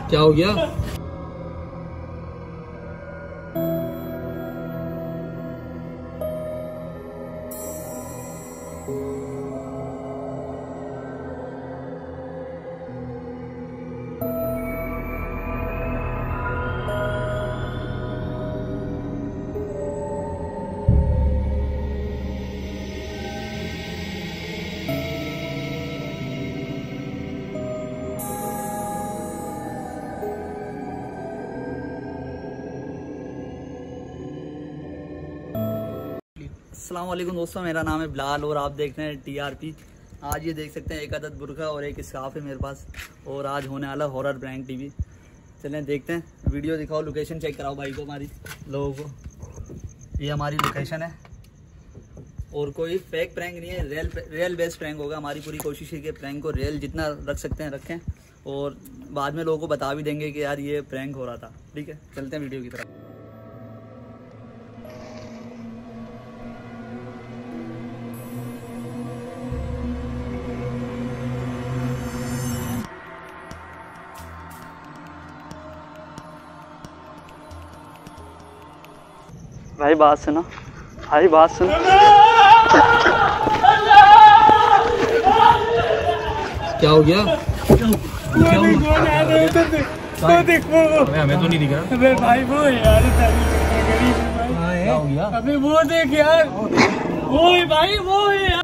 क्या हो गया? अस्सलाम वालेकुम दोस्तों, मेरा नाम है बिलाल और आप देख रहे हैं टीआरपी। आज ये देख सकते हैं एक अदद बुर्का और एक स्कार्फ है मेरे पास और आज होने वाला हॉरर प्रैंक टीवी। चलें देखते हैं, वीडियो दिखाओ, लोकेशन चेक कराओ भाई को, हमारी लोगों को। ये हमारी लोकेशन है और कोई फेक प्रैंक नहीं है, रियल बेस्ड प्रैंक होगा। हमारी पूरी कोशिश है कि प्रैंक को रियल जितना रख सकते हैं रखें और बाद में लोगों को बता भी देंगे कि यार ये प्रैंक हो रहा था। ठीक है, चलते हैं वीडियो की तरफ। भाई बात सुनो, भाई बात सुनो। क्या हो गया? हमें तो नहीं दिख रहा। अबे भाई वो यार गरीब है भाई। क्या हो गया? अबे वो देख यार, वो भाई वो है